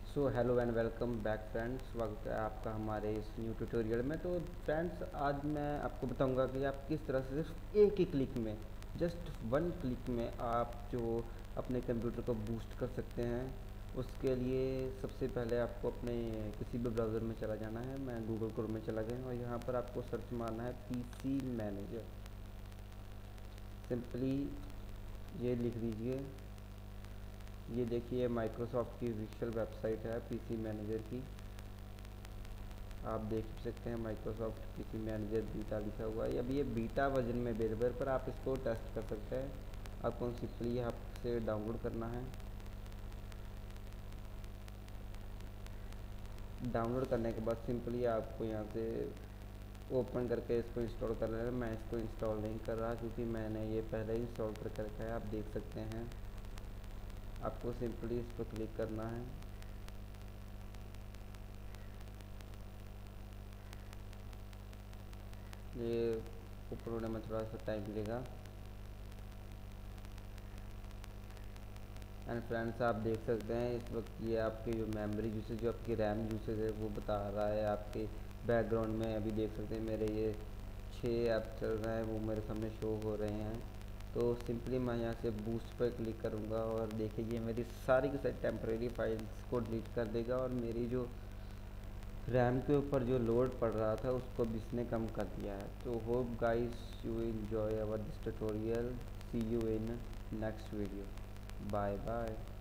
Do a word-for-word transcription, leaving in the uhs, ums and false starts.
So hello and welcome back friends, स्वागत है आपका हमारे इस न्यू ट्यूटोरियल में। तो फ्रेंड्स, आज मैं आपको बताऊंगा कि आप किस तरह से सिर्फ एक ही क्लिक में, जस्ट वन क्लिक में आप जो अपने कंप्यूटर को बूस्ट कर सकते हैं। उसके लिए सबसे पहले आपको अपने किसी भी ब्राउज़र में चला जाना है। मैं गूगल क्रोम में चला गया और यहाँ पर आपको सर्च मारना है पीसी मैनेजर। सिंपली ये लिख दीजिए। ये देखिए माइक्रोसॉफ्ट की ऑफिशियल वेबसाइट है पीसी मैनेजर की। आप देख सकते हैं माइक्रोसॉफ्ट पीसी मैनेजर बीटा लिखा हुआ है। अब ये बीटा वर्जन में अवेलेबल है, पर आप इसको टेस्ट कर सकते हैं। आपको सिंपली यहाँ से डाउनलोड करना है। डाउनलोड करने के बाद सिंपली आपको यहाँ से ओपन करके इसको इंस्टॉल कर लेना है। मैं इसको इंस्टॉल नहीं कर रहा क्योंकि मैंने ये पहले ही इंस्टॉल करके रखा है। आप देख सकते हैं। आपको सिंपली इस पर क्लिक करना है। ये ऊपर होने में थोड़ा सा टाइम लगेगा। एंड फ्रेंड्स, आप देख सकते हैं इस वक्त ये आपकी जो मेमोरी यूसेज, जो आपकी रैम यूसेज है वो बता रहा है। आपके बैकग्राउंड में अभी देख सकते हैं मेरे ये छः ऐप चल रहे हैं, वो मेरे सामने शो हो रहे हैं। तो सिंपली मैं यहाँ से बूस्ट पर क्लिक करूँगा और देखिए ये मेरी सारी की सारी टेम्परेरी फाइल्स को डिलीट कर देगा और मेरी जो रैम के ऊपर जो लोड पड़ रहा था उसको भी इसने कम कर दिया है। तो hope guys you enjoy our this tutorial. See you in next video. Bye bye.